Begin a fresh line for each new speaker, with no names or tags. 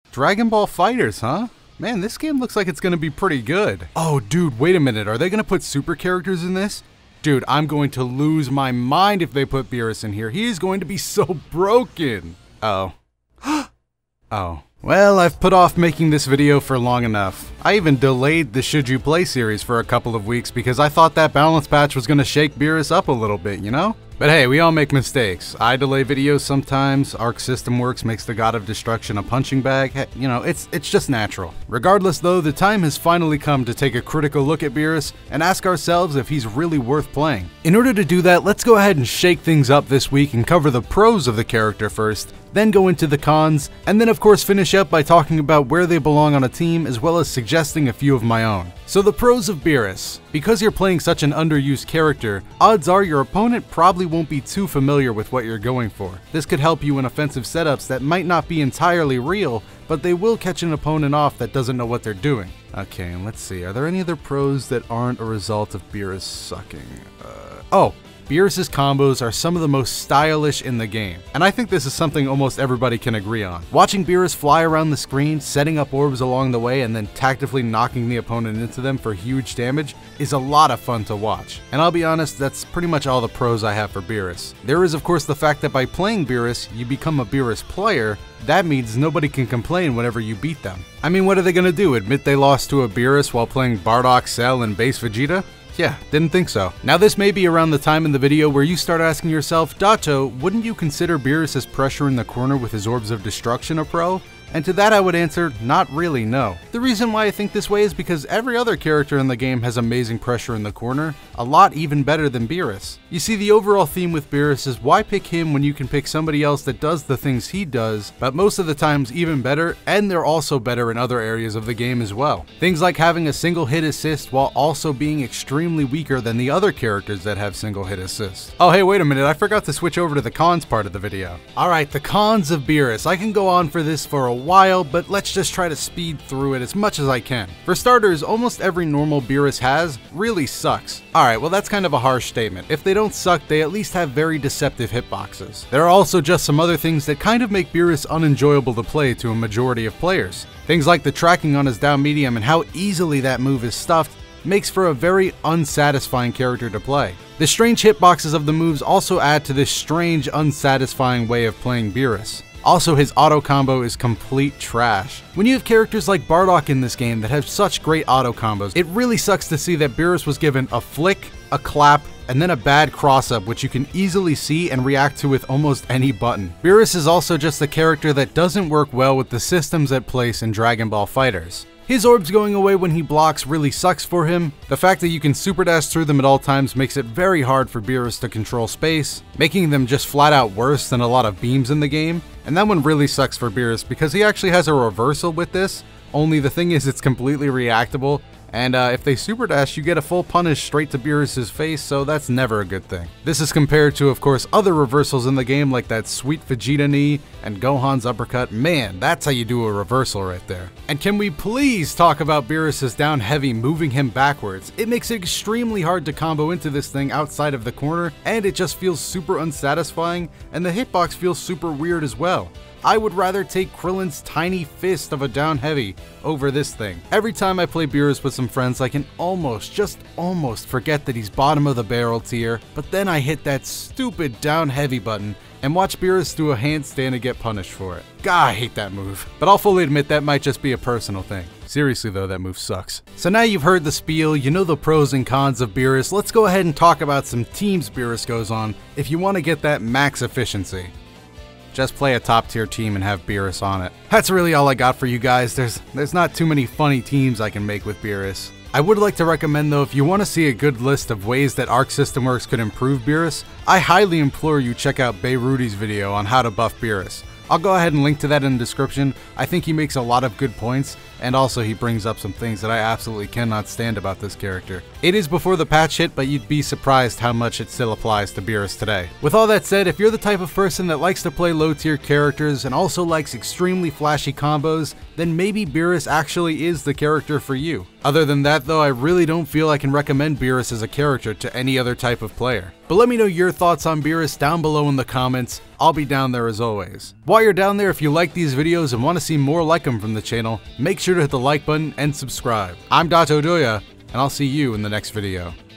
Dragon Ball FighterZ, huh? Man, this game looks like it's gonna be pretty good. Oh, dude, wait a minute. Are they gonna put super characters in this? Dude, I'm going to lose my mind if they put Beerus in here. He is going to be so broken. Oh. Oh. Well, I've put off making this video for long enough. I even delayed the Should You Play series for a couple of weeks because I thought that balance patch was gonna shake Beerus up a little bit, you know? But hey, we all make mistakes. I delay videos sometimes. Arc System Works makes the God of Destruction a punching bag. You know, it's just natural. Regardless though, the time has finally come to take a critical look at Beerus and ask ourselves if he's really worth playing. In order to do that, let's go ahead and shake things up this week and cover the pros of the character first, then go into the cons, and then of course finish up by talking about where they belong on a team as well as suggesting a few of my own. So the pros of Beerus. Because you're playing such an underused character, odds are your opponent probably won't be too familiar with what you're going for. This could help you in offensive setups that might not be entirely real, but they will catch an opponent off that doesn't know what they're doing. Okay, and let's see, are there any other pros that aren't a result of Beerus sucking? Beerus' combos are some of the most stylish in the game, and I think this is something almost everybody can agree on. Watching Beerus fly around the screen, setting up orbs along the way, and then tactically knocking the opponent into them for huge damage is a lot of fun to watch. And I'll be honest, that's pretty much all the pros I have for Beerus. There is of course the fact that by playing Beerus, you become a Beerus player. That means nobody can complain whenever you beat them. I mean, what are they gonna do, admit they lost to a Beerus while playing Bardock, Cell, and Base Vegeta? Yeah, didn't think so. Now this may be around the time in the video where you start asking yourself, Dato, wouldn't you consider Beerus' pressure in the corner with his Orbs of Destruction a pro? And to that I would answer, not really, no. The reason why I think this way is because every other character in the game has amazing pressure in the corner, a lot even better than Beerus. You see, the overall theme with Beerus is why pick him when you can pick somebody else that does the things he does, but most of the times even better, and they're also better in other areas of the game as well. Things like having a single hit assist while also being extremely weaker than the other characters that have single hit assists. Oh hey, wait a minute, I forgot to switch over to the cons part of the video. Alright, the cons of Beerus. I can go on for this for a while, but let's just try to speed through it as much as I can. For starters, almost every normal Beerus has really sucks. Alright, well that's kind of a harsh statement. If they don't suck, they at least have very deceptive hitboxes. There are also just some other things that kind of make Beerus unenjoyable to play to a majority of players. Things like the tracking on his down medium and how easily that move is stuffed makes for a very unsatisfying character to play. The strange hitboxes of the moves also add to this strange, unsatisfying way of playing Beerus. Also, his auto combo is complete trash. When you have characters like Bardock in this game that have such great auto combos, it really sucks to see that Beerus was given a flick, a clap, and then a bad cross-up which you can easily see and react to with almost any button. Beerus is also just a character that doesn't work well with the systems at place in Dragon Ball FighterZ. His orbs going away when he blocks really sucks for him. The fact that you can super dash through them at all times makes it very hard for Beerus to control space, making them just flat out worse than a lot of beams in the game. And that one really sucks for Beerus because he actually has a reversal with this, only the thing is it's completely reactable. And if they super dash, you get a full punish straight to Beerus' face, so that's never a good thing. This is compared to, of course, other reversals in the game like that sweet Vegeta knee and Gohan's uppercut. Man, that's how you do a reversal right there. And can we please talk about Beerus' down heavy moving him backwards? It makes it extremely hard to combo into this thing outside of the corner, and it just feels super unsatisfying, and the hitbox feels super weird as well. I would rather take Krillin's tiny fist of a down heavy over this thing. Every time I play Beerus with some friends, I can just almost forget that he's bottom of the barrel tier, but then I hit that stupid down heavy button and watch Beerus do a handstand and get punished for it. God, I hate that move. But I'll fully admit that might just be a personal thing. Seriously though, that move sucks. So now you've heard the spiel, you know the pros and cons of Beerus, let's go ahead and talk about some teams Beerus goes on if you want to get that max efficiency. Just play a top tier team and have Beerus on it. That's really all I got for you guys. There's not too many funny teams I can make with Beerus. I would like to recommend though, if you want to see a good list of ways that Arc System Works could improve Beerus, I highly implore you check out Beirudi's video on how to buff Beerus. I'll go ahead and link to that in the description. I think he makes a lot of good points, and also he brings up some things that I absolutely cannot stand about this character. It is before the patch hit, but you'd be surprised how much it still applies to Beerus today. With all that said, if you're the type of person that likes to play low tier characters and also likes extremely flashy combos, then maybe Beerus actually is the character for you. Other than that though, I really don't feel I can recommend Beerus as a character to any other type of player. But let me know your thoughts on Beerus down below in the comments. I'll be down there as always. While you're down there, if you like these videos and want to see more like them from the channel, make sure to hit the like button and subscribe. I'm Dato Doya, and I'll see you in the next video.